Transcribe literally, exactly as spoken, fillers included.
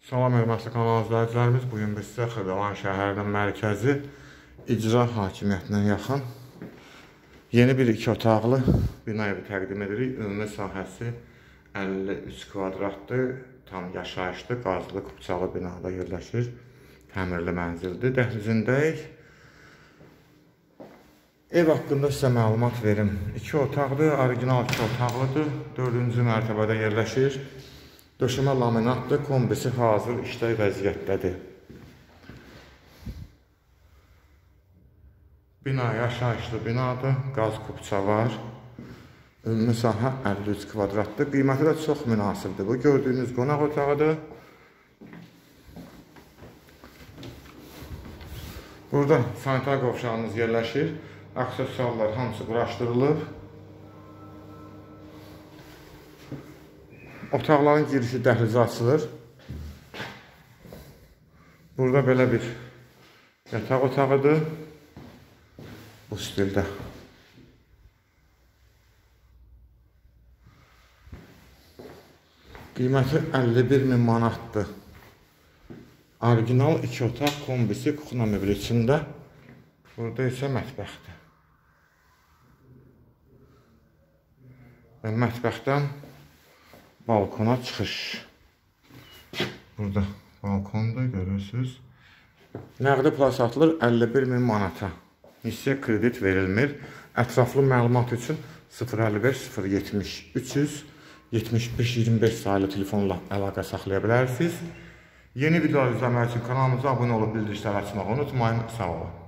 Salam hörmətli kanal izləyicilərimiz, bugün biz sizə Xırdalan şəhərinin mərkəzi icra hakimiyyətinə yaxın yeni bir iki otaqlı bina evi təqdim edirik. Ümumi sahəsi əlli üç kvadratdır, tam yaşayışlı, qazlı, kupçalı binada yerləşir. Təmirli mənzildir, dəhlizindəyik. Ev haqqında sizə məlumat verim. İki otaqdır, orijinal iki otaqlıdır, dördüncü mərtəbədə yerləşir. Döşəmə laminatdır, kombisi hazır işləy vəziyyətdədir. Bina yaşayışlı binadır, qaz kupça var. Ümumi sahə əlli üç kvadratdır, qiyməti də çox münasibdir. Bu gördüyünüz qonaq otağıdır. Burada sanitar qovşağımız yerləşir. Aksesuarlar hamısı quraşdırılıb. Otaqların girişi dəhlizi açılır. Burada belə bir yataq otağıdır. Bu stildə. Qiyməti əlli bir min manatdır. Orijinal iki otaq kombisi kuxna möbli içində. Burada isə mətbəxdir. Və mətbəxdən balkona çıxış. Burada balkonda görürsünüz. Nəqdi pul satılır əlli bir min manata. Hissə kredit verilmir. Ətraflı məlumat üçün sıfır əlli beş sıfır yetmiş üç yüz yetmiş beş iyirmi beş sayılı telefonla əlaqə saxlaya bilərsiniz. Yeni videolar izləmək üçün kanalımıza abunə olub bildirişləri açmağı unutmayın. Sağ olun.